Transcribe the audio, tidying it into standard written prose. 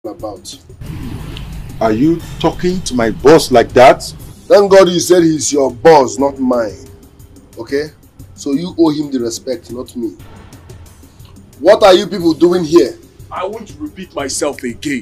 about. Are you talking to my boss like that? Thank God you said he's your boss, not mine. Okay? So you owe him the respect, not me. What are you people doing here? I won't repeat myself again.